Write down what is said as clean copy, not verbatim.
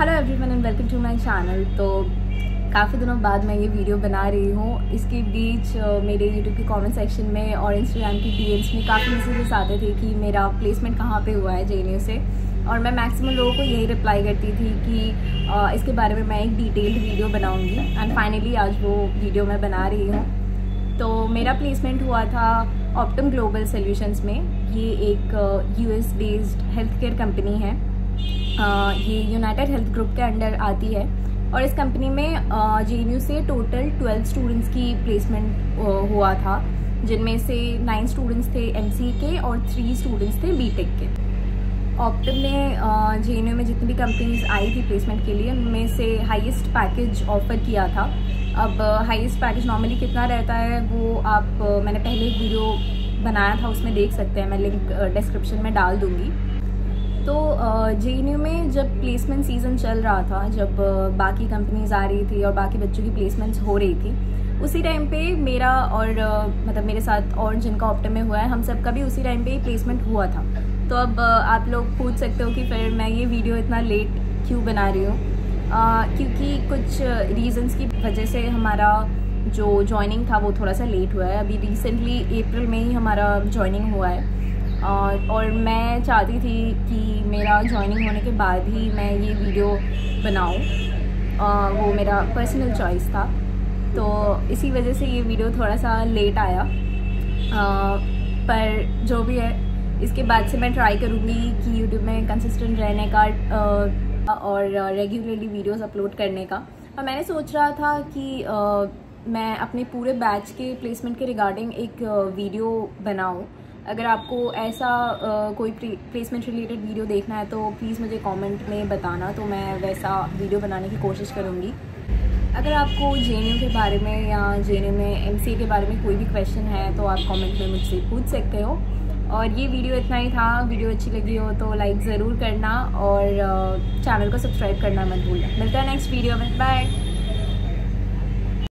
Hello everyone and welcome to my channel. तो काफ़ी दिनों बाद मैं ये वीडियो बना रही हूँ। इसके बीच मेरे यूट्यूब के कमेंट सेक्शन में और इंस्टाग्राम की डीएम्स में काफ़ी मैसेजेस आते थे कि मेरा प्लेसमेंट कहाँ पे हुआ है JNU से, और मैं मैक्सिमम लोगों को यही रिप्लाई करती थी कि इसके बारे में मैं एक डिटेल्ड वीडियो बनाऊँगी। एंड फाइनली आज वो वीडियो मैं बना रही हूँ। तो मेरा प्लेसमेंट हुआ था ऑप्टम ग्लोबल सॉल्यूशंस में। ये एक US based health care company है। ये यूनाइटेड हेल्थ ग्रुप के अंडर आती है और इस कंपनी में JNU से टोटल 12 स्टूडेंट्स की प्लेसमेंट हुआ था, जिनमें से 9 स्टूडेंट्स थे MCA के और 3 स्टूडेंट्स थे BTech के। ऑप्टम ने JNU में जितनी भी कंपनीज आई थी प्लेसमेंट के लिए, उनमें से हाईएस्ट पैकेज ऑफर किया था। अब हाईएस्ट पैकेज नॉर्मली कितना रहता है वो आप मैंने पहले एक वीडियो बनाया था, उसमें देख सकते हैं, मैं लिंक डिस्क्रिप्शन में डाल दूँगी। तो JNU में जब प्लेसमेंट सीज़न चल रहा था, जब बाकी कंपनीज आ रही थी और बाकी बच्चों की प्लेसमेंट्स हो रही थी, उसी टाइम पे मेरा और मतलब मेरे साथ और जिनका ऑप्टम में हुआ है, हम सबका भी उसी टाइम पे प्लेसमेंट हुआ था। तो अब आप लोग पूछ सकते हो कि फिर मैं ये वीडियो इतना लेट क्यों बना रही हूँ। क्योंकि कुछ रीज़न्स की वजह से हमारा जो जॉइनिंग था वो थोड़ा सा लेट हुआ है। अभी रिसेंटली अप्रैल में ही हमारा जॉइनिंग हुआ है और मैं चाहती थी कि मेरा जॉइनिंग होने के बाद ही मैं ये वीडियो बनाऊं। वो मेरा पर्सनल चॉइस था, तो इसी वजह से ये वीडियो थोड़ा सा लेट आया। पर जो भी है, इसके बाद से मैं ट्राई करूँगी कि यूट्यूब में कंसिस्टेंट रहने का और रेगुलरली वीडियोस अपलोड करने का। और मैंने सोच रहा था कि मैं अपने पूरे बैच के प्लेसमेंट के रिगार्डिंग एक वीडियो बनाऊं। अगर आपको ऐसा कोई प्लेसमेंट रिलेटेड वीडियो देखना है तो प्लीज़ मुझे कमेंट में बताना, तो मैं वैसा वीडियो बनाने की कोशिश करूँगी। अगर आपको JNU के बारे में या JNU में MCA के बारे में कोई भी क्वेश्चन है तो आप कमेंट में मुझसे पूछ सकते हो। और ये वीडियो इतना ही था। वीडियो अच्छी लगी हो तो लाइक ज़रूर करना और चैनल को सब्सक्राइब करना मत भूलना। मिलता है नेक्स्ट वीडियो में। बाय।